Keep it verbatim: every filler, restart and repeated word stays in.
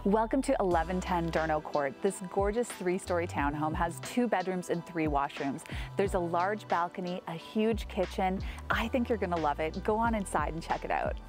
Welcome to eleven ten Durno Court. This gorgeous three-story townhome has two bedrooms and three washrooms. There's a large balcony, a huge kitchen. I think you're gonna love it. Go on inside and check it out.